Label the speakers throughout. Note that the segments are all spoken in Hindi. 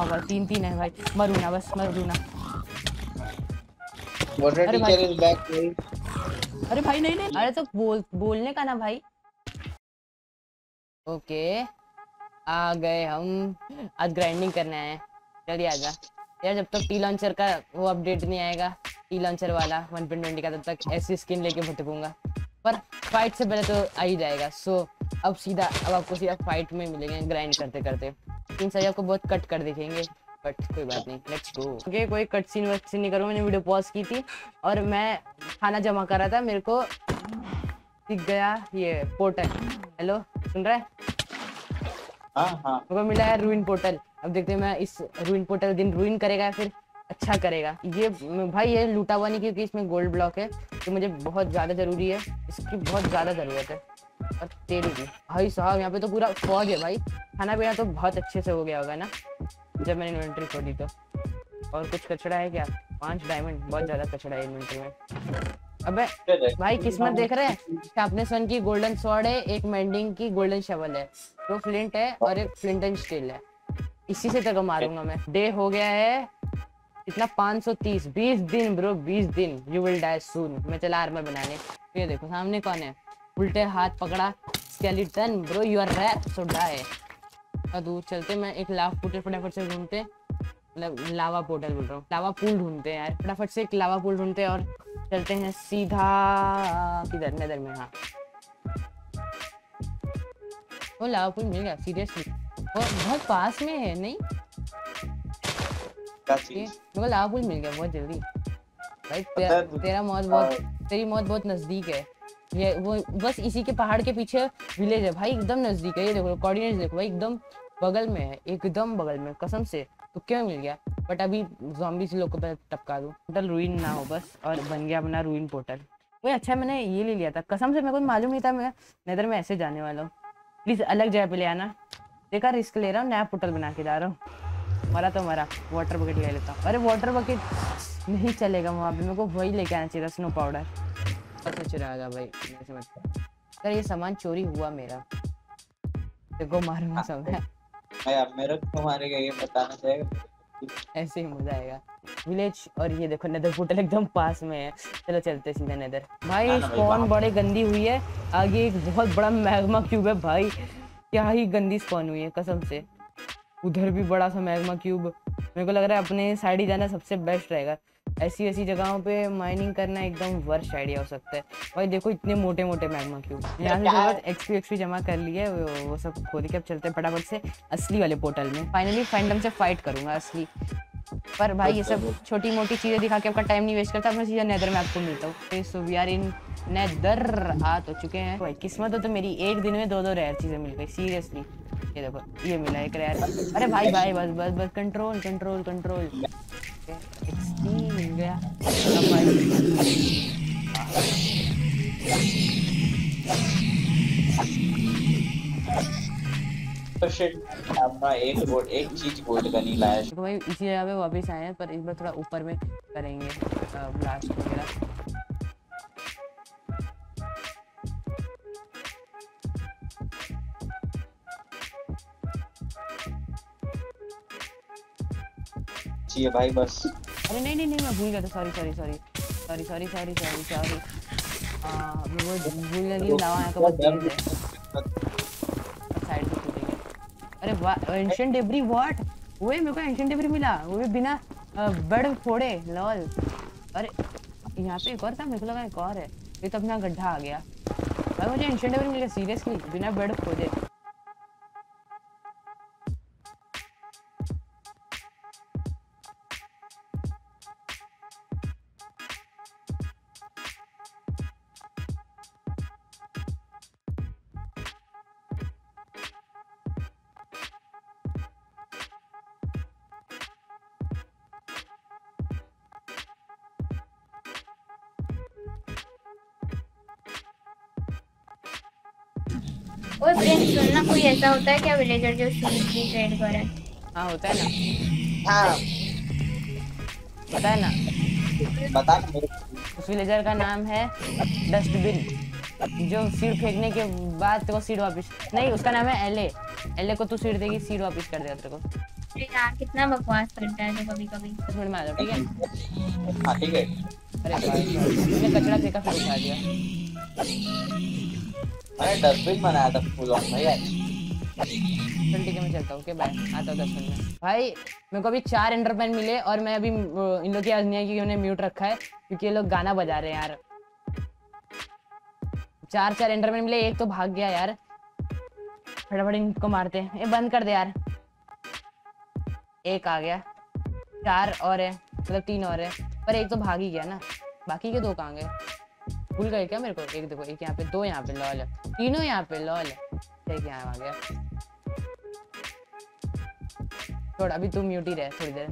Speaker 1: भाई 3-3 है भाई, मरू ना बस, मरू ना।
Speaker 2: वाटर
Speaker 1: अरे भाई,
Speaker 2: टीचर इज बैक भाई।
Speaker 1: अरे भाई नहीं नहीं, अरे तो बोलने का ना भाई। ओके, आ गए हम, आज ग्राइंडिंग करने आए हैं। चलिए आजा यार, जब तक टी लॉन्चर का वो अपडेट नहीं आएगा, टी लॉन्चर वाला 1.20 का, तब तक ऐसी स्किन लेके भटकूंगा। पर फाइट से पहले तो आ ही जाएगा। सो अब आपको सीधा फाइट में मिलेंगे ग्राइंड करते करते। इन सभी आपको बहुत कट कर दिखेंगे, बट कोई बात नहीं, लेट्स गो। ओके, कोई कट सीन वक्सीन नहीं करूँ, मैंने वीडियो पॉज की थी और मैं खाना जमा कर रहा था, मेरे को दिख गया ये पोर्टल। हेलो, सुन रहा है?
Speaker 2: हाँ हाँ
Speaker 1: मेरे को मिला है रूइन पोर्टल। अब देखते हैं मैं इस रूइन पोर्टल दिन रूइन करेगा या फिर अच्छा करेगा। ये भाई ये लूटा हुआ नहीं, क्योंकि इसमें गोल्ड ब्लॉक है, तो मुझे बहुत ज़्यादा ज़रूरी है, इसकी बहुत ज़्यादा ज़रूरत है। और तेरी भी भाई साहब, यहाँ पे तो पूरा फौज है भाई। खाना पीना तो बहुत अच्छे से हो गया होगा ना जब मैंने इन्वेंट्री खोली तो। और कुछ कचड़ा है क्या? 5 डायमंड, बहुत ज़्यादा कचड़ा है इन्वेंट्री में। अबे भाई किस्मत देख रहे हैं, शार्पनेस 1 की गोल्डन स्वॉर्ड है, एक मेंडिंग की गोल्डन शवल है, 2 फ्लिंट है और एक फ्लिंट एंड स्टील है। इसी से तक मारूंगा मैं। डे हो गया है इतना 530, 20 दिन ब्रो, 20 दिन। You will die soon. मैं चला आर्मर बनाने। ये देखो सामने कौन है, उल्टे हाथ पकड़ा skeleton bro, you are rap so die. और दूर चलते, मैं एक लावा पोर्टल फटाफट से ढूंढते, मतलब लावा पोर्टल बोल रहा हूँ, लावा पूल ढूंढते हैं यार, फटाफट से एक लावा पूल ढूंढते हैं और चलते हैं सीधा किधर, नेदर में। हाँ, वो लावा पूल मिल गया सीरियसली, वो बहुत पास में है नहीं? मेरे को लावा पूल मिल गया बहुत जल्दी भाई। तेरा मौत बहुत, तेरी मौत बहुत नजदीक है। ये वो बस इसी के पहाड़ के पीछे विलेज है भाई, एकदम नजदीक है। ये देखो कोऑर्डिनेट्स देखो भाई, एकदम बगल में है, एकदम बगल में, कसम से। तो क्यों मिल गया, बट अभी ज़ॉम्बी से लोग को टपका दूं, पोर्टल रूइन ना हो बस, और बन गया अपना रूइन पोर्टल। वही अच्छा, मैंने ये ले लिया था, कसम से मेरे को मालूम नहीं था मैं नेदर में ऐसे जाने वाला हूँ। प्लीज़ अलग जगह पे ले आना। देखा, रिस्क ले रहा हूँ, नया पोर्टल बना के जा रहा हूँ। मरा तो मरा, वाटर बकेट ले लेता हूँ। अरे वाटर बकेट नहीं चलेगा वहाँ पे, मेरे को वही लेके आना चाहिए था, स्नो पाउडर। अच्छा चिरागा भाई, सर ये सामान चोरी हुआ मेरा, देखो मारूंगा सब है।
Speaker 2: मेरे को मारेगा ये बताना चाहेगा,
Speaker 1: ऐसे ही मजा आएगा। विलेज, और ये देखो नेदर पोर्टल एकदम पास में है। चलो चलते सीधा नेदर। भाई स्पॉन बड़ी गंदी हुई है, आगे एक बहुत बड़ा मैग्मा क्यूब है भाई, क्या ही गंदी स्पॉन हुई है कसम से। उधर भी बड़ा सा मैग्मा क्यूब। मेरे को लग रहा है अपने साइड ही जाना सबसे बेस्ट रहेगा। ऐसी ऐसी जगहों पे माइनिंग करना एकदम वर्स्ट आइडिया हो सकता है भाई। देखो इतने मोटे मोटे मैग्मा क्यूब, यहाँ से जरूरत एक्सपी जमा कर ली है, वो सब खोल के अब चलते हैं फटाफट से असली वाले पोर्टल में। फाइनली फैंडम से फाइट करूंगा असली। पर भाई ये सब छोटी मोटी चीजें दिखा के आपका टाइम नहीं वेस्ट करता, मैं सीधा नेदर में आपको मिलता हूँ। So we are in nether, आ तो चुके हैं भाई। किस्मत हो तो मेरी एक दिन में 2-2 रेयर चीजें मिल गई सीरियसली। ये देखो ये मिला एक रेयर। अरे भाई भाई बस बस बस, कंट्रोल कंट्रोल कंट्रोल। एक्सपी मिल गया अब भाई।
Speaker 2: तो शिट, अपना एक चीज गोल्ड का नहीं लाया।
Speaker 1: तो भाई इसी जगह पे वापस आए हैं, पर इस बार थोड़ा ऊपर में करेंगे ब्लास्ट वगैरह।
Speaker 2: चाहिए भाई बस।
Speaker 1: अरे नहीं नहीं नहीं, मैं भूल गया था, sorry sorry sorry sorry sorry sorry sorry sorry. वो भूल गया कि लावा यहाँ का बहुत तेज है, साइड से कूदेंगे। अरे वाह, एंशिएंट डेब्री, व्हाट? ओए मेरे को एंशिएंट डेब्री मिला, वो भी बिना बेड फोड़े, लॉल। अरे यहाँ पे एक और था, मेरे को लगा एक और है, ये तो अपना गड्ढा आ गया भाई। मुझे एंशिएंट डेब्री मिल गया सीरियसली, बिना बेड खोदे।
Speaker 3: और प्रिंस सुनना, कोई ऐसा होता है क्या विलेजर जो शूज की ट्रेड करे?
Speaker 1: हाँ होता है ना,
Speaker 2: हाँ
Speaker 1: पता है ना,
Speaker 2: बता मेरे
Speaker 1: उस विलेजर का नाम है डस्टबिन। जो सीड फेंकने के बाद तेरे को सीड वापस नहीं, उसका नाम है एले। एले को तू सीड देगी, सीड वापस कर देगा तेरे को।
Speaker 3: अरे यार कितना बकवास करता है तो कभी कभी।
Speaker 1: 10 मिनट में आ जाओ, ठीक है?
Speaker 2: हाँ ठीक है।
Speaker 1: अरे भाई मैंने कचरा फेंका फिर उठा दिया।
Speaker 2: मैंने डस्टबिन बनाया था फुल ऑन भाई आज।
Speaker 1: चल ठीक है मैं चलता हूँ, ओके बाय, आता हूँ 10 मिनट में। भाई मेरे को अभी 4 एंडरमैन मिले और मैं अभी इन लोग की आवाज नहीं है क्योंकि उन्हें म्यूट रखा है क्योंकि ये लोग गाना बजा रहे हैं यार। 4 एंडरमैन मिले, एक तो भाग गया यार। फटाफट इनको मारते हैं, ये बंद कर दे यार। एक आ गया, 4 और है, मतलब 3 और है, पर एक तो भाग ही गया ना। बाकी के 2 कहाँ गए? भूल गए क्या मेरे को? एक देखो, एक यहाँ पे, 2 यहाँ पे, लॉल, तीनों यहाँ पे, लॉल, एक यहाँ आ गया। छोड़, अभी तू म्यूट ही रहे थोड़ी देर।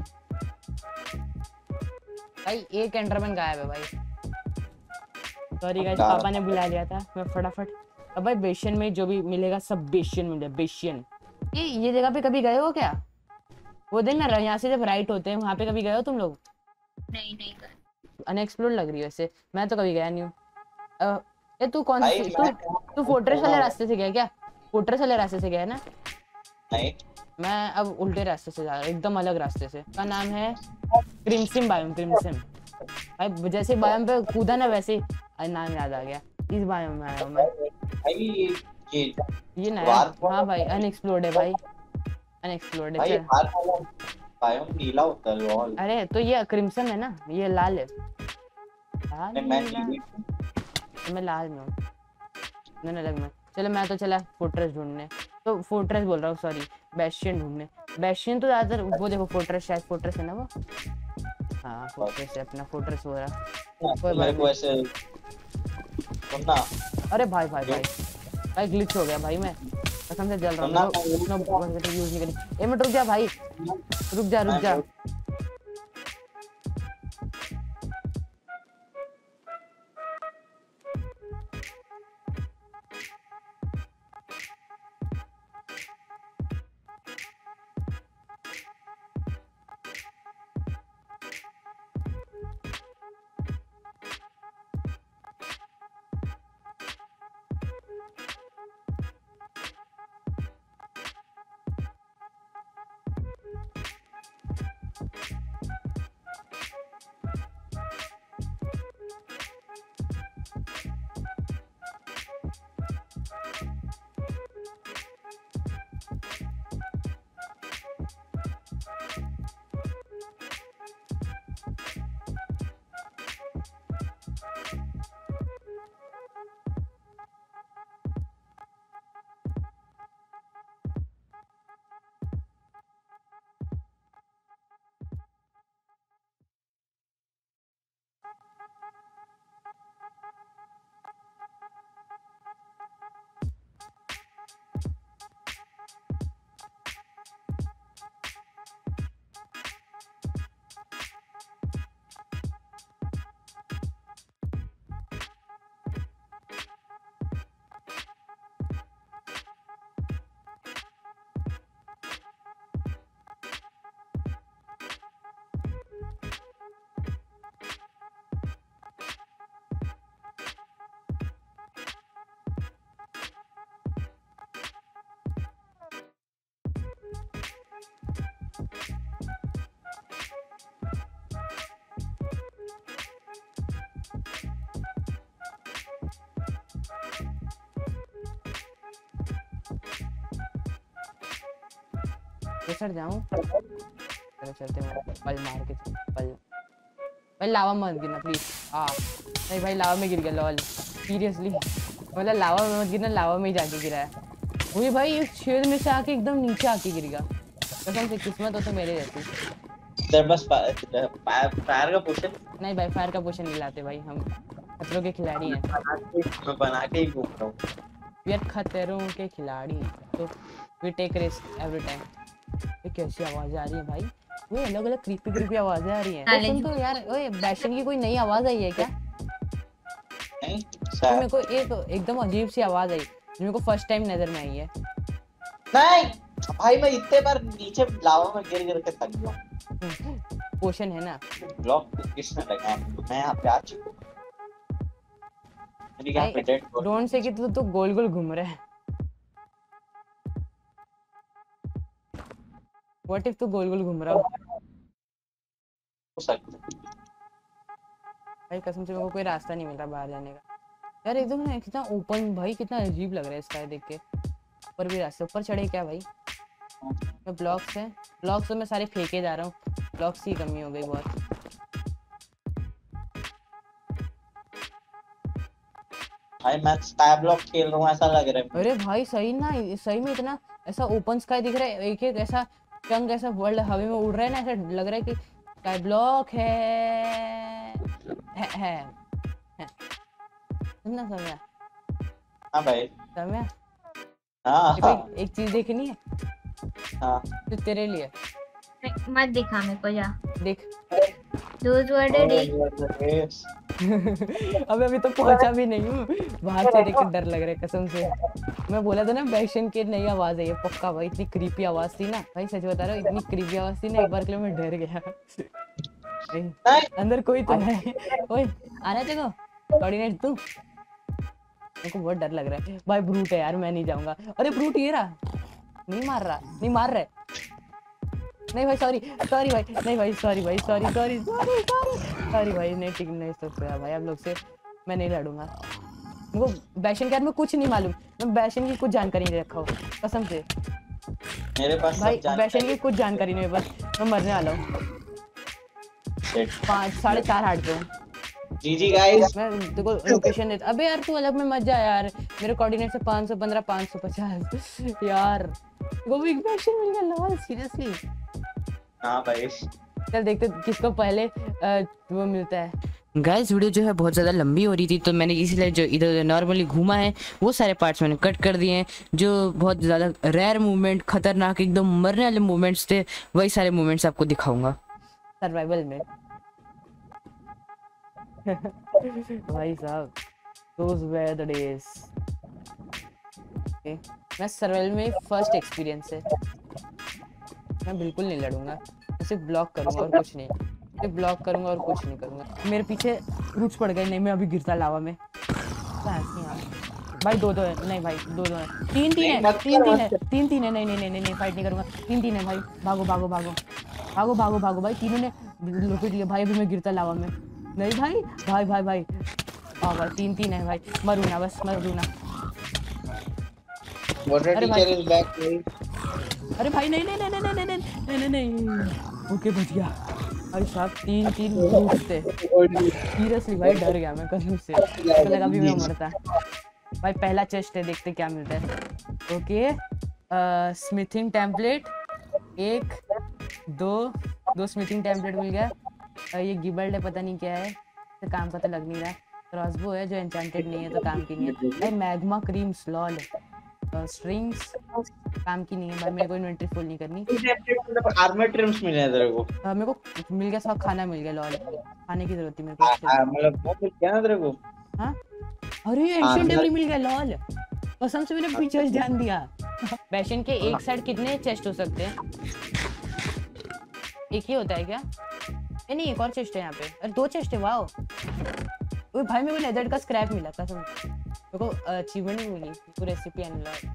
Speaker 1: भाई एक एंडरमैन गायब है भाई। सॉरी गाइस, पापा ने बुला लिया था, मैं फटाफट। अब भाई बेशियन में जो भी मिलेगा सब बेशियन मिले, बेशियन। ये जगह पे कभी गए हो क्या? वो दिन ना यहाँ से जब राइट होते हैं वहाँ पे कभी गए हो तुम लोग?
Speaker 3: नहीं नहीं कर।
Speaker 1: अनएक्सप्लोर्ड लग रही है वैसे, मैं तो कभी गया नहीं हूँ। ये तू कौन
Speaker 2: भाई
Speaker 1: सी तू फोर्ट्रेस वाले रास्ते से गया क्या? फोर्ट्रेस वाले रास्ते से गया है ना?
Speaker 2: नहीं
Speaker 1: मैं अब उल्टे रास्ते से जा रहा हूँ, एकदम अलग रास्ते से। का नाम है क्रिम्सिम बायोम, क्रिम्सिम। भाई जैसे बायोम पे कूदा ना वैसे नाम याद आ गया। इस बायोम में आया हूँ मैं।
Speaker 2: भाई
Speaker 1: ये नया, हाँ भाई अनएक्सप्लोर्ड है भाई, अनएक्सप्लोर्ड है।
Speaker 2: भाई
Speaker 1: चल
Speaker 2: हर वाला बायोम नीला होता है लॉल।
Speaker 1: अरे तो ये क्रिम्सन है ना, ये लाल है। लाल
Speaker 2: मैं
Speaker 1: नीला,
Speaker 2: नीली
Speaker 1: मैं लाल में हूँ, नहीं अलग में। चलो मैं तो चला फोर्ट्रेस ढूंढने, तो फोर्ट्रेस बोल रहा हूँ सॉरी, बेस्टियन ढूंढने। बेस्टियन तो ज्यादातर वो देखो फोर्ट्रेस, शायद फोर्ट्रेस है ना वो। हाँ फोर्ट्रेस है अपना, फोर्ट्रेस हो रहा। कोई
Speaker 2: मेरे
Speaker 1: बात
Speaker 2: को ऐसे सुनना।
Speaker 1: नहीं। अरे भाई भाई भाई भाई ग्लिच हो गया भाई, मैं कसम से जल रहा हूँ। यूज नहीं करी। 1 मिनट रुक जा भाई, रुक जा रुक जा। सर जाऊं? चलो चलते हैं, पल मार के पल। भाई लावा मत गिरना प्लीज। नहीं भाई लावा में गिर गया लॉल, सीरियसली मतलब लावा में मत गिरना, लावा में ही जाके गिरा है। वही भाई इस छेद में से आके एकदम नीचे आके गिर गया। कसम से किस्मत हो तो मेरे रहती।
Speaker 2: तेरे पास फायर का पोशन
Speaker 1: नहीं भाई फायर का पोशन नहीं लाते भाई, हम खतरों के खिलाड़ी हैं।
Speaker 2: मैं बना के ही घूम रहा हूँ।
Speaker 1: वी आर खतरों के खिलाड़ी, तो we take risk every time. ये कैसी आवाजें आ रही है भाई? वो अलग अलग क्रीपी आवाजें आ रही हैं। सुन तो यार, ओए बैशन की कोई नई आवाज आई है क्या?
Speaker 2: नहीं
Speaker 1: तो मेरे को एक एकदम अजीब सी आवाज आई जो मेरे को फर्स्ट टाइम नजर में आई है।
Speaker 2: नहीं भाई मैं इतने बार नीचे लावा में गिर के थक गया।
Speaker 1: पोशन है ना।
Speaker 2: ब्लॉक किसने लगाया? मैं यहाँ पे आ चुका हूँ। मेरी यहाँ पे डेड बॉडी।
Speaker 1: डोंट से कि तू गोल गोल घूम रहा है। व्हाट इफ तू गोल गोल घूम रहा हो?
Speaker 2: हो सकता है।
Speaker 1: भाई कसम से मेरे को कोई रास्ता नहीं मिल रहा बाहर जाने का यार। एकदम ना कितना ओपन भाई, कितना अजीब लग रहा है स्काई देख के। ऊपर भी रास्ते, ऊपर चढ़े क्या भाई? मैं ब्लॉक्स तो मैं सारे फेंके जा रहा हूँ। ब्लॉक्स की कमी हो गई बहुत।
Speaker 2: भाई मैं स्काई ब्लॉक खेल रहा हूँ ऐसा लग रहा है।
Speaker 1: अरे भाई सही ना, सही में इतना ऐसा ओपन स्काई दिख रहा है, एक एक ऐसा चंग ऐसा वर्ल्ड हवा में उड़ रहा है ना, ऐसा लग रहा है कि स्काई ब्लॉक है। सुनना समय
Speaker 2: हाँ भाई।
Speaker 1: समय
Speaker 2: हाँ
Speaker 1: देखो, एक चीज देखनी है
Speaker 2: हाँ।
Speaker 1: तो तेरे लिए
Speaker 3: मत दिखा मेरे को, जा।
Speaker 1: देख।
Speaker 3: Those were the days.
Speaker 1: अबे तो पहुंचा भी नहीं हूँ, बाहर से देख के डर लग रहा है कसम से। मैं बोला था ना बैक्शन की नई आवाज है ये पक्का भाई। इतनी क्रीपी आवाज थी ना भाई, सच बता रहा हूँ, इतनी क्रीपी आवाज थी ना, एक बार के लिए मैं डर गया। अंदर कोई तो है। ओए आना देखो, कोऑर्डिनेट तू। मेरे को बहुत डर लग रहा है भाई। ब्रूट है यार, मैं नहीं जाऊंगा। अरे ब्रूट ये रहा, नहीं मार रहा। नहीं भाई सॉरी भाई, नहीं भाई सॉरी भाई, नहीं ठीक नहीं सकता भाई आप लोग से। मैं नहीं लड़ूंगा, मेरे को बैशन के बारे में कुछ नहीं मालूम। मैं बैशन की कुछ जानकारी नहीं रखा हूँ कसम से
Speaker 2: मेरे पास
Speaker 1: भाई। बैशन की कुछ जानकारी नहीं है, बस मैं मरने वाला हूँ। 5 4.5 हार्ट पे हूँ।
Speaker 2: जीजी गाइस।
Speaker 1: मैं देखो लोकेशन देता। अबे यार तू अलग में मत जा यार, मेरे कोऑर्डिनेट से 515 550 यार। वो बिग बैशन मिल गया लॉल, सीरियसली।
Speaker 2: हाँ भाई
Speaker 1: चल देखते किसको पहले वो मिलता है। गाइस वीडियो जो है बहुत ज़्यादा लंबी हो रही थी, तो मैंने इसीलिए जो इधर नॉर्मली घूमा है वो सारे पार्ट्स मैंने कट कर दिए हैं। जो बहुत ज़्यादा रेयर मूवमेंट, खतरनाक एकदम मरने वाले मूवमेंट्स थे, वही सारे मूवमेंट्स आपको दिखाऊंगा सर्वाइवल में। भाई साहब those were the days। मैं सर्वाइवल में फर्स्ट एक्सपीरियंस है। मैं बिल्कुल नहीं लड़ूंगा, मैं सिर्फ ब्लॉक करूंगा और कुछ नहीं। सिर्फ ब्लॉक करूंगा और कुछ नहीं करूंगा। मेरे पीछे रूट्स पड़ गए। नहीं मैं अभी गिरता लावा में। भाई 2-2 है। नहीं भाई 2-2 है। 3-3 है। 3-3 है। 3-3 है। नहीं फाइट नहीं करूंगा। 3-3 है भाई। भागो भाई। तीनों ने लपेट लिया भाई। अभी मैं गिरता लावा में। नहीं भाई। हाँ भाई 3-3 है भाई। मरूना बस, मरूना। अरे भाई नहीं। ओके बच गया भाई साहब। 3-3 रूट्स थे। सीरियसली भाई डर गया मैं कसम से, मुझे लगा भी मैं मरता। भाई पहला चेस्ट है, देखते क्या मिलता है। Okay smithing template 1 2 smithing template मिल गया। ये गिबल्ड है, पता नहीं क्या है, तो काम का तो लग नहीं रहा। क्रॉसबो है जो एन्चेंटेड नहीं है तो काम की नहीं है भाई। मैग्मा क्रीम स्लॉल स्ट्रिंग्स काम की नहीं है भाई। मेरे को इन्वेंटरी फुल नहीं करनी।
Speaker 2: आर्मर ट्रिम्स मिले हैं तेरे को?
Speaker 1: मेरे को मिल गया, सब खाना मिल गया। लॉल खाने की जरूरत थी मेरे को।
Speaker 2: मतलब वो मिल गया ना तेरे को?
Speaker 1: हाँ अरे एंशिएंट डेब्री मिल गया लॉल। कसम से मैंने पीछे ध्यान दिया। बैशन के एक साइड कितने चेस्ट हो सकते हैं? एक ही होता है क्या? नहीं एक और चेस्ट है यहाँ पे। अरे 2 चेस्ट है। वाओ ओए भाई मेरे को लेदर का स्क्रैप मिला कसम। मेरे को अचीवमेंट भी मिली, पूरी रेसिपी अनलॉक।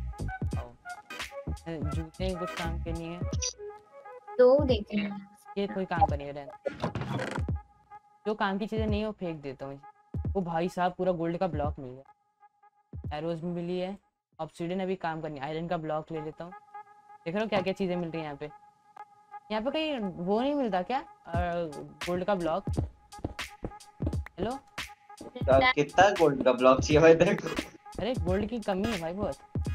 Speaker 1: जूते कुछ काम के नहीं है
Speaker 3: तो देखे
Speaker 1: ये कोई काम का नहीं है। जो काम की चीजें नहीं है वो फेंक देता हूँ। वो भाई साहब पूरा गोल्ड का ब्लॉक मिल गया। एरोज भी मिली है। ऑब्सीडियन अभी काम करनी है। आयरन का ब्लॉक ले लेता हूँ। देख रहे हो क्या क्या चीजें मिल रही है यहाँ पे। यहाँ पे कहीं वो नहीं मिलता क्या गोल्ड का ब्लॉक? हेलो
Speaker 2: कितना गोल्ड का ब्लॉक चाहिए भाई तेरे को?
Speaker 1: अरे गोल्ड की कमी है भाई बहुत।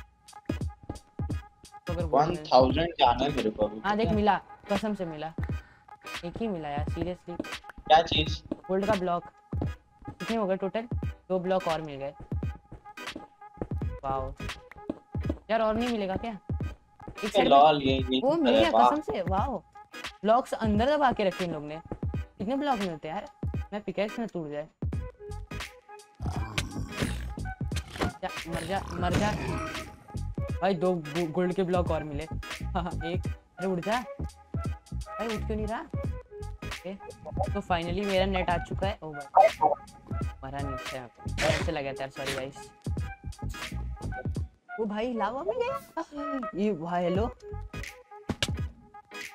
Speaker 1: तो अगर
Speaker 2: 1000 जाना है मेरे को अभी।
Speaker 1: हाँ देख मिला, कसम से मिला। एक ही मिला यार सीरियसली।
Speaker 2: क्या चीज?
Speaker 1: गोल्ड का ब्लॉक। कितने हो गए टोटल? 2 ब्लॉक और मिल गए। वाओ यार और नहीं मिलेगा क्या? एक साइड
Speaker 2: लॉल ये
Speaker 1: वो मिल गया कसम से। वाओ ब्लॉक्स अंदर दबा के रखे इन लोग ने। कितने ब्लॉक मिलते हैं यार? मैं पिकैक्स में टूट जाए। मर जा भाई। 2 गोल्ड के ब्लॉक और मिले। हाँ एक। अरे उठ जा भाई, उठ क्यों नहीं रहा? तो फाइनली मेरा नेट आ चुका है। ओ भाई मरा नीचे ऐसे लगा था। Sorry guys. वो भाई लावा में गया ये भाई। हेलो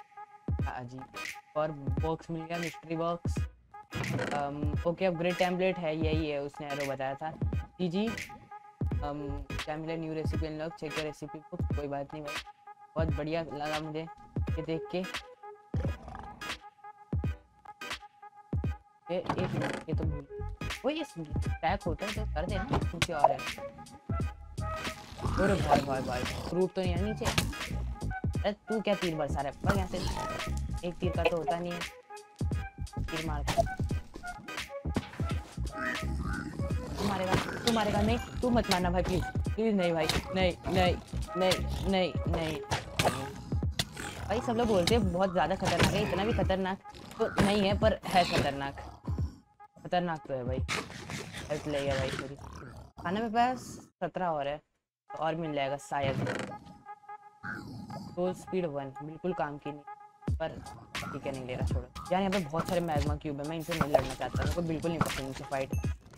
Speaker 1: अजीब। और बॉक्स मिल गया, mystery box. Okay upgrade template है, यही है, उसने एरो बताया था। जी क्या मिला, न्यू रेसिपी अनलॉक, चेक कर रेसिपी बुक। कोई बात नहीं भाई, बहुत बढ़िया लगा मुझे ये देख के। एक मिनट, ये तो भूल, वो ये टैग होता है तो कर देना कुछ और है। अरे भाई भाई भाई, फ्रूट तो नहीं है नीचे। अरे तू क्या तीर बरसा रहा है, पर यहाँ से एक तीर का तो होता नहीं है, तीर मार तू मारेगा नहीं, तू मत मारना भाई प्लीज प्लीज। नहीं भाई, नहीं नहीं नहीं नहीं नहीं भाई। सब लोग बोलते हैं बहुत ज़्यादा खतरनाक है, इतना भी खतरनाक तो नहीं है, पर है खतरनाक। खतरनाक तो है भाई। हेल्थ ले गया भाई पूरी। खाना मेरे पास 17 और है, तो और मिल जाएगा शायद। तो स्पीड 1 बिल्कुल काम की नहीं, पर ठीक है नहीं ले रहा, छोड़ो यार। यहाँ पे बहुत सारे मैग्मा क्यूब है, मैं इनसे नहीं लड़ना चाहता, मेरे को बिल्कुल नहीं पसंद इनसे फाइट।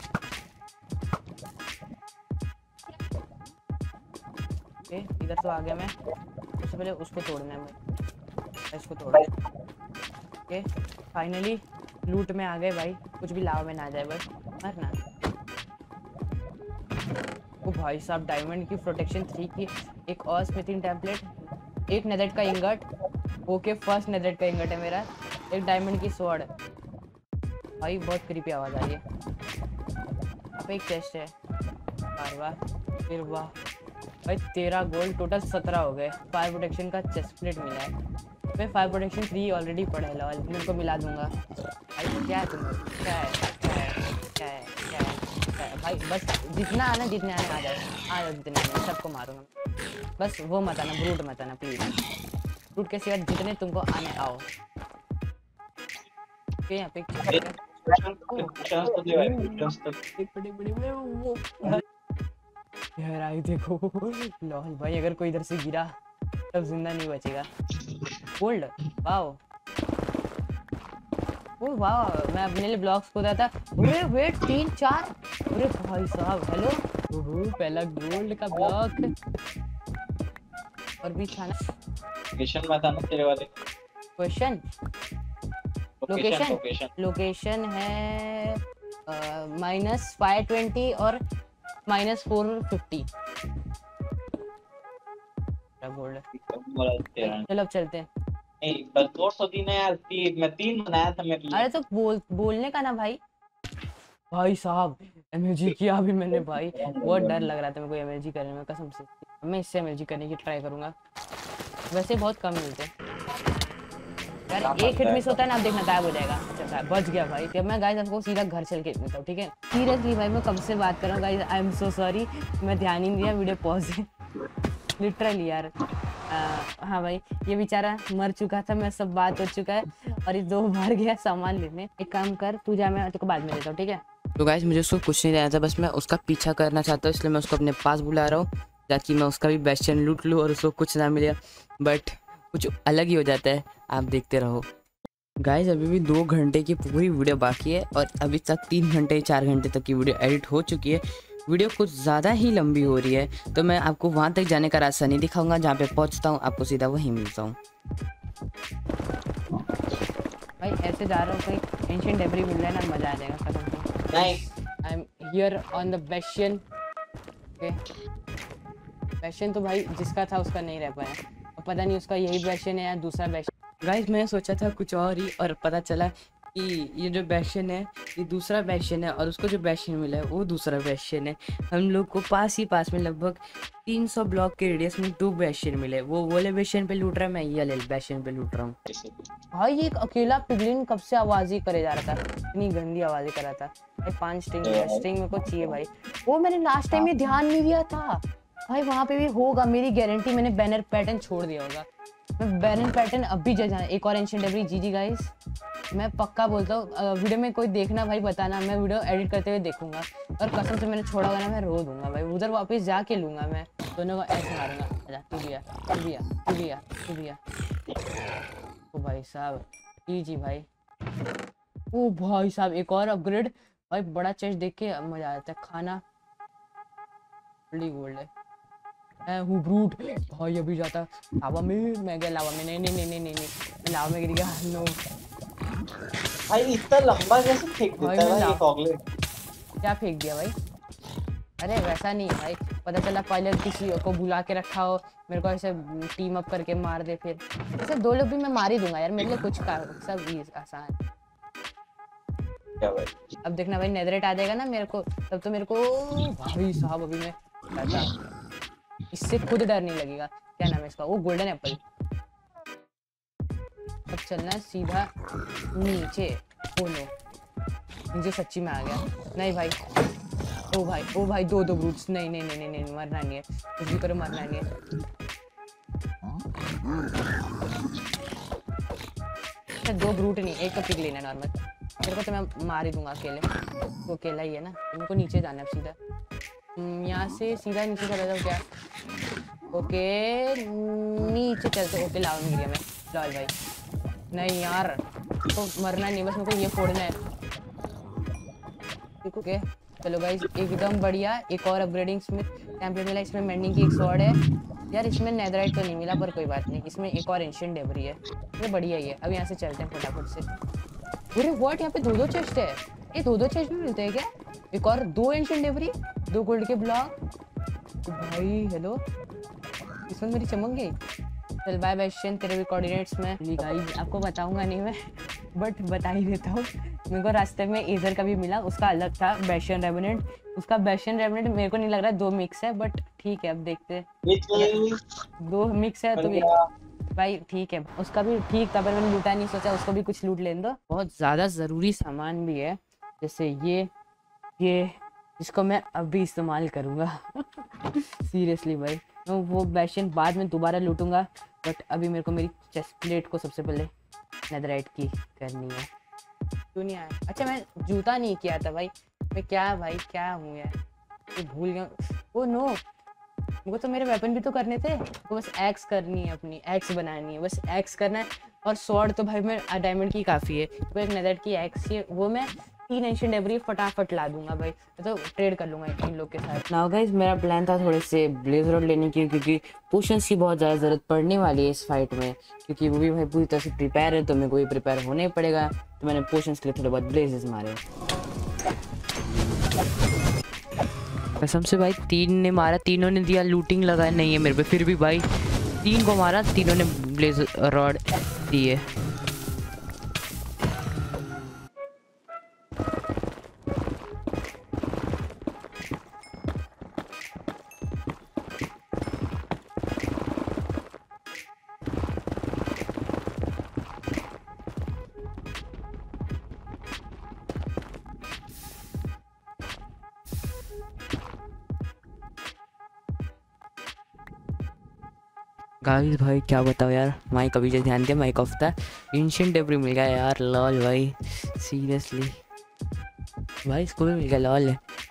Speaker 1: ओके इधर तो आ गया मैं, उससे पहले उसको तोड़ना है, मैं इसको तोड़। ओके फाइनली लूट में आ गए भाई, कुछ भी लावा में ना आ जाए बस, मरना। ओ भाई साहब, डायमंड की प्रोटेक्शन 3 की एक और स्मिथिंग टेम्पलेट, एक नेदरेट का इंगट। ओके फर्स्ट नेदरेट का इंगट है मेरा, एक डायमंड की स्वॉर्ड। भाई बहुत क्रीपी आवाज आ रही है। अब एक चेस्ट है, वाह फिर वाह भाई। 13 गोल्ड, टोटल 17 हो गए। फायर प्रोटेक्शन का चेस्ट प्लेट मिला है, मैं फायर प्रोटेक्शन 3 ऑलरेडी पढ़ा है, लॉल मैं उनको मिला दूंगा भाई। क्या है तुम, क्या है क्या है क्या है क्या है क्या है भाई। बस जितना आना, जितने आने आ जाओ जितने आने, सबको मारूंगा। बस वो मत आना, ब्रूट मत आना प्लीज। ब्रूट के सिवा जितने तुमको आने आओ। ओके यहाँ पे यार आई देखो लॉल भाई, अगर कोई इधर से गिरा तब जिंदा नहीं बचेगा। गोल्ड वाओ, ओ वाह, मैं अपने लिए ब्लॉक्स खोदा था। अरे वेट 3 4, अरे भाई साहब हेलो। ओहो पहला गोल्ड का ब्लॉक। और भी था ना
Speaker 2: लोकेशन बताना तेरे वाले।
Speaker 1: क्वेश्चन, लोकेशन है -520 और -450 गोल्ड। चलो अब चलते हैं।
Speaker 2: नहीं बस 200 दिन है यार, मैं 3 बनाया था मेरे लिए।
Speaker 1: अरे तो बोलने का ना भाई। भाई साहब एमएलजी किया अभी मैंने भाई, बहुत डर लग रहा था मेरे को एमएलजी करने में, कसम से। मैं इससे एमएलजी करने की ट्राई करूंगा, वैसे बहुत कम मिलते हैं यार। एक हिट मिस होता है ना, आप देखना गायब हो जाएगा। अच्छा बच गया भाई। अब मैं गाइस आपको सीधा घर चल के देता हूँ, ठीक है। सीरियसली भाई मैं कब से बात कर रहा हूँ guys, I am so sorry, मैं ध्यान ही नहीं दिया, वीडियो पॉज है लिटरली यार। हाँ भाई ये बेचारा मर चुका था, मैं सब बात हो चुका है, और ये 2 बार गया सामान लेने। एक काम कर तू जा, मैं तेरे को बाद में देता हूँ, ठीक है। तो गाइस मुझे उसको कुछ नहीं देना था, बस मैं उसका पीछा करना चाहता हूँ, इसलिए मैं उसको अपने पास बुला रहा हूँ ताकि मैं उसका भी बेस्टन लूट लूँ और उसको कुछ ना मिले। बट कुछ अलग ही हो जाता है, आप देखते रहो। गाइस अभी भी 2 घंटे की पूरी वीडियो बाकी है, और अभी तक 3 घंटे 4 घंटे तक की वीडियो एडिट हो चुकी है। वीडियो कुछ ज़्यादा ही लंबी हो रही है, तो मैं आपको वहाँ तक जाने का रास्ता नहीं दिखाऊंगा, जहाँ पे पहुँचता हूँ आपको सीधा वहीं मिलता हूँ। भाई ऐसे जा रहा हूँ, कहीं एंशिएंट डेब्री मिल जाए ना, मज़ा आ जाएगा कसम से।
Speaker 2: नहीं
Speaker 1: I am here on the bastion. Okay bastion तो भाई जिसका था उसका नहीं रह पाया, और पता नहीं उसका यही बेस्टियन है या दूसरा बेस्टियन। गाइस मैं सोचा था कुछ और ही, और पता चला कि ये जो बेस्टियन है ये दूसरा बेस्टियन है, और उसको जो बेस्टियन मिला है वो दूसरा बेस्टियन है। हम लोग को पास में लगभग 300 ब्लॉक के रेडियस में 2 बेस्टियन मिले। वो वाले बेस्टियन पे लूट रहा है, मैं ये वाले बेस्टियन पे लूट रहा हूँ। भाई एक अकेला पिगलिन कब से आवाज ही करे जा रहा था, इतनी गंदी आवाजें कर रहा था भाई। 5 स्ट्रिंग मेरे को चाहिए भाई। वो मैंने लास्ट टाइम में ध्यान नहीं दिया था भाई, वहाँ पे भी होगा मेरी गारंटी। मैंने बैनर पैटर्न छोड़ दिया होगा, मैं बैनर पैटर्न अब भी जाना। एक और एंशिएंट डेब्री। जी गाइस मैं पक्का बोलता हूँ, वीडियो में कोई देखना भाई बताना, मैं वीडियो एडिट करते हुए देखूंगा, और कसम से मैंने छोड़ा हुआ ना, मैं रो दूंगा भाई। उधर वापस जाके लूंगा, मैं दोनों को ऐसे मारूंगा। आजा तू भी आ। ओ भाई साहब जी भाई। ओ भाई साहब एक और अपग्रेड भाई, बड़ा चेस्ट देख के मजा आता है। खाना गोल्ड है मैं हूँ ब्रूट भाई। अभी जाता लावा में, मैं गया लावा में, नहीं नहीं नहीं नहीं नहीं नहीं, लावा में गिर गया। नो
Speaker 2: भाई इतना लंबा कैसे फेंक
Speaker 1: भाई
Speaker 2: देता है
Speaker 1: मैं
Speaker 2: भाई ये
Speaker 1: लावा,
Speaker 2: कॉगलेट?
Speaker 1: क्या फेंक दिया भाई? अरे वैसा नहीं है भाई, पता चला पहले किसी को बुला के रखा हो, मेरे को ऐसे टीम अप करके मार दे। फिर ऐसे 2 लोग भी मैं मार ही दूंगा यार, मेरे लिए कुछ का सब आसान।
Speaker 2: क्या भाई?
Speaker 1: अब देखना भाई नेदरेट आ जाएगा ना मेरे को, तब तो मेरे को भाई साहब अभी मैं इससे खुद डर नहीं लगेगा। क्या नाम है इसका, वो गोल्डन एप्पल। अब चलना है सीधा नीचे। ओ नो, नीचे सच्ची में आ गया। नहीं भाई, ओ भाई 2 ब्रूट्स। नहीं नहीं नहीं नहीं नहीं, मरना नहीं है, कुछ भी करो मरना नहीं है। अच्छा 2 ब्रूट नहीं, एक तो पिक लेना नॉर्मल। मेरे को तो मैं मार ही दूंगा अकेले, वो अकेला ही है ना। उनको नीचे जाना है सीधा, यहाँ से सीधा नीचे चला जाओ क्या? ओके नीचे चलते। ओके लावा में गिरा मैं, लॉल भाई। नहीं यार, तो मरना नहीं, बस मेरे को ये फोड़ना है। ओके चलो गाइस, एकदम बढ़िया। एक और अपग्रेडिंग स्मिथ टेम्पलेट मिला, इसमें मेंडिंग की एक स्वॉर्ड है यार। इसमें नेदराइट तो नहीं मिला पर कोई बात नहीं, इसमें एक और एंशिएंट डेब्री है, ये बढ़िया ही है। अब यहाँ से चलते हैं फटाफट से। अरे व्हाट, यहाँ पे 2 चेस्ट है। ये 2 चेस्ट भी मिलते हैं क्या? एक और 2 एंशिएंट डेब्री, 2 गोल्ड के ब्लॉक। तो भाई हेलो, इसमें मेरी चमक गई। चल बाय बेस्टियन, तेरे भी कोऑर्डिनेट्स में गाइस आपको बताऊंगा नहीं मैं, बट बता ही देता हूँ। मेरे को रास्ते में एजर का भी मिला, उसका अलग था बेस्टियन रेवेनेंट। उसका बेस्टियन रेवेनेंट मेरे को नहीं लग रहा 2 मिक्स है, बट ठीक है अब देखते हैं। 2 मिक्स है तो भाई ठीक है, उसका भी ठीक था पर मैंने लूटा नहीं, सोचा उसको भी कुछ लूट लेने दो। बहुत ज़्यादा ज़रूरी सामान भी है, जैसे ये जिसको मैं अभी इस्तेमाल करूँगा सीरियसली भाई, मैं वो बेस्टियन बाद में दोबारा लूटूंगा, बट अभी मेरे को मेरी चेस्ट प्लेट को सबसे पहले नेदराइट की करनी है। क्यों नहीं आया? अच्छा मैं जूता नहीं किया था भाई, मैं क्या भाई क्या हूँ यार, ये भूल गया। ओ नो, मुझे तो मेरे वेपन भी तो करने थे। वो बस एक्स करनी है, अपनी एक्स बनानी है, बस एक्स करना है। और स्वॉर्ड तो भाई मैं डायमंड की काफ़ी है, तो एक नेदराइट की एक्स है, वो मैं 3 एंशिएंट डेब्री फटाफट ला दूंगा भाई। मैं तो ट्रेड कर लूंगा इन लोग के साथ। नाउ गाइस मेरा प्लान था थोड़े से ब्लेज रॉड लेने की, क्योंकि पोशंस की बहुत ज़्यादा ज़रूरत पड़ने वाली है इस फाइट में, क्योंकि वो भी भाई पूरी तरह से प्रिपेयर है, तो मेरे को भी प्रिपेयर होने पड़ेगा। तो मैंने पोशंस के लिए थोड़े बहुत ब्लेजेस मारे। कसम से भाई 3 ने मारा, तीनों ने दिया लूटिंग लगा नहीं है मेरे पे, फिर भी भाई 3 को मारा, तीनों ने ब्लेज रॉड दिए। गाइस भाई क्या बताओ यार, माइक अभी जो ध्यान दिया माइक ऑफ था, एंशिएंट डेब्री मिल गया यार, लॉल भाई सीरियसली भाई, इसको भी मिल गया लॉल।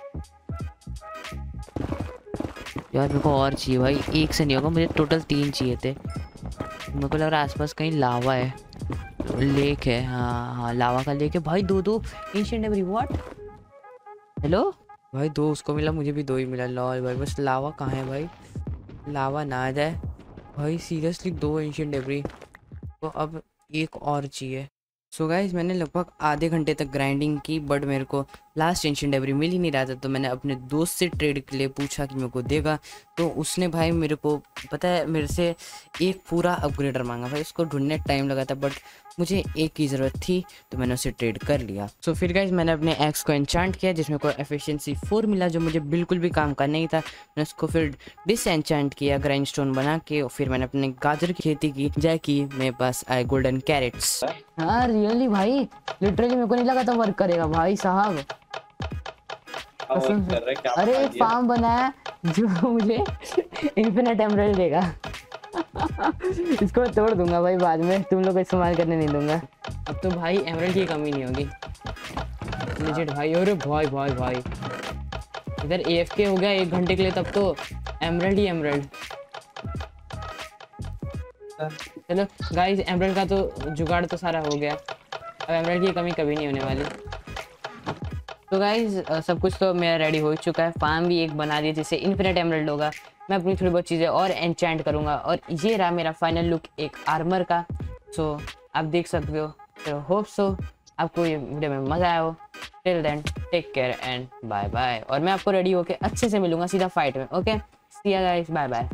Speaker 1: यार मेरे को और चाहिए भाई, एक से नहीं होगा, मुझे टोटल 3 चाहिए थे। मेरे को लग रहा है आसपास कहीं लावा है, लेक है। हाँ लावा का लेक है भाई। 2 एंशिएंट डेब्री, व्हाट हेलो भाई, 2 उसको मिला, मुझे भी 2 ही मिला लॉल भाई। बस लावा कहाँ है भाई, लावा ना आ जाए भाई सीरियसली। 2 एंशिएंट डेब्री, तो अब एक और चाहिए। सो गाइस मैंने लगभग आधे घंटे तक ग्राइंडिंग की, बट मेरे को लास्ट एंशिएंट डेब्री मिल ही नहीं रहा था। तो मैंने अपने दोस्त से ट्रेड के लिए पूछा कि मेरे को देगा, तो उसने भाई मेरे को पता है मेरे से एक पूरा अपग्रेडर मांगा भाई। उसको ढूंढने टाइम लगा था, बट मुझे एक की ज़रूरत थी, तो मैंने उसे ट्रेड कर लिया। सो फिर गाइस मैंने अपने एक्स को एन्चांट किया, जिसमें को एफिशिएंसी 4 मिला, जो मुझे बिल्कुल भी काम का नहीं था। मैंने उसको फिर डिसएन्चांट किया ग्राइंड स्टोन बना के, और फिर मैंने अपने गाजर की खेती की, जय की मेरे पास आए गोल्डन कैरेट्स। हाँ रियली भाई, लिटरली मेरे को नहीं लगा था वर्क करेगा भाई साहब। अरे एक फार्म बनाया जो मुझे इन्फिनिट एमराल्ड देगा इसको मैं तोड़ दूंगा भाई बाद में, तुम लोग को इस्तेमाल करने नहीं दूंगा। अब तो भाई एमराल्ड की कमी नहीं होगी लेजिट भाई। अरे भाई भाई भाई इधर AFK हो गया 1 घंटे के लिए, तब तो एमराल्ड ही एमराल्ड। चलो गाइस एमराल्ड का तो जुगाड़ तो सारा हो गया, अब एमराल्ड की कमी कभी नहीं होने वाली। तो गाइज सब कुछ तो मेरा रेडी हो चुका है, फार्म भी एक बना दिया जिससे इन्फिनिट एमराल्ड होगा। मैं अपनी थोड़ी बहुत चीज़ें और एन्चेंट करूँगा। और ये रहा मेरा फाइनल लुक एक आर्मर का। सो आप देख सकते हो। तो होप सो आपको ये वीडियो में मज़ा आया हो। Till then take care and bye bye. और मैं आपको रेडी होके अच्छे से मिलूंगा सीधा फाइट में। Okay, see you guys, bye bye.